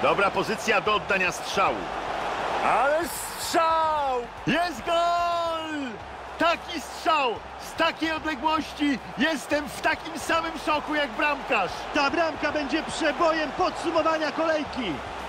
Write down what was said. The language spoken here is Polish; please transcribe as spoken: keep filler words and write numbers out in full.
Dobra pozycja do oddania strzału. Ale strzał! Jest gol! Taki strzał! Z takiej odległości jestem w takim samym szoku jak bramkarz. Ta bramka będzie przebojem podsumowania kolejki.